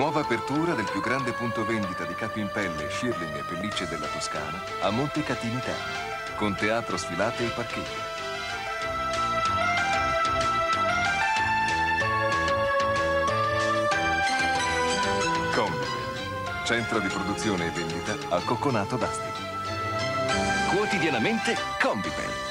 Nuova apertura del più grande punto vendita di capi in pelle, shearling e pellicce della Toscana a Montecatini Terme, con teatro, sfilate e parcheggio. Combibel, centro di produzione e vendita a Cocconato d'Asti. Quotidianamente Combibel.